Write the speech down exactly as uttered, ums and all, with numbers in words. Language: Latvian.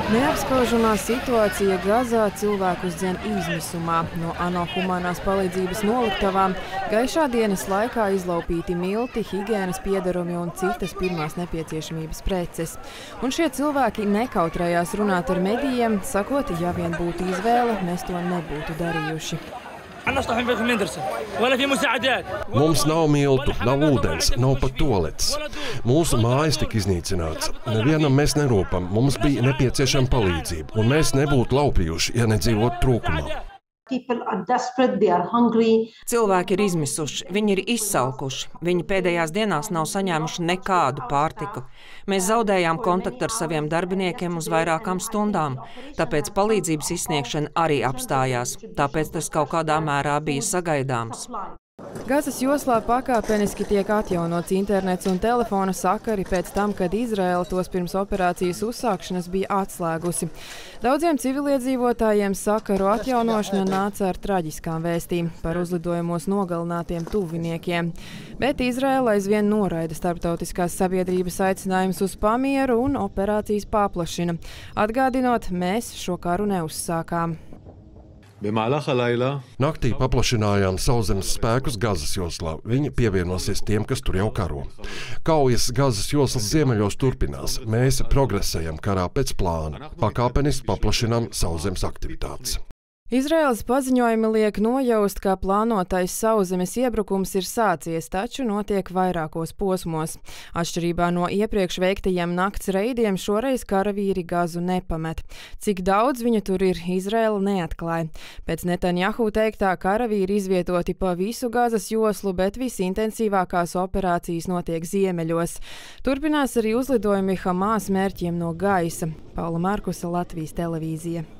Neapskaužamā situācija Gazā cilvēkus dzen izmisumā. No ANO humanās palīdzības noliktavām gaišā dienas laikā izlaupīti milti, higienas piedarumi un citas pirmās nepieciešamības preces. Un šie cilvēki nekautrējās runāt ar medijiem, sakot, ja vien būtu izvēle, mēs to nebūtu darījuši. Mums nav miltu, nav ūdens, nav pat toaletes. Mūsu mājas tika iznīcināts. Nevienam mēs nerūpam, mums bija nepieciešama palīdzība, un mēs nebūtu laupījuši, ja nedzīvotu trūkumā. Cilvēki ir izmisuši, viņi ir izsalkuši. Viņi pēdējās dienās nav saņēmuši nekādu pārtiku. Mēs zaudējām kontaktu ar saviem darbiniekiem uz vairākām stundām, tāpēc palīdzības izsniegšana arī apstājās. Tāpēc tas kaut kādā mērā bija sagaidāms. Gazas joslā pakāpeniski tiek atjaunots internets un telefona sakari pēc tam, kad Izraela tos pirms operācijas uzsākšanas bija atslēgusi. Daudziem civiliedzīvotājiem sakaru atjaunošana nāca ar traģiskām vēstīm par uzlidojumos nogalinātiem tuviniekiem. Bet Izraela aizvien noraida starptautiskās sabiedrības aicinājumus uz pamieru un operācijas paplašina. Atgādinot, mēs šo karu neuzsākām. Naktī paplašinājām sauszemes spēkus Gazas joslā. Viņi pievienosies tiem, kas tur jau karo. Kaujas Gazas joslas ziemeļos turpinās. Mēs progresējam karā pēc plāna. Pakāpeniski paplašinām sauszemes aktivitātes. Izraēlas paziņojumi liek nojaust, ka plānotais sauszemes iebrukums ir sācies, taču notiek vairākos posmos. Atšķirībā no iepriekš veiktajiem nakts reidiem šoreiz karavīri Gazu nepamet. Cik daudz viņu tur ir, Izraēla neatklāja. Pēc Netanjahu teiktā karavīri izvietoti pa visu Gazas joslu, bet visintensīvākās operācijas notiek ziemeļos. Turpinās arī uzlidojumi Hamas mērķiem no gaisa. Paula Markusa, Latvijas televīzija.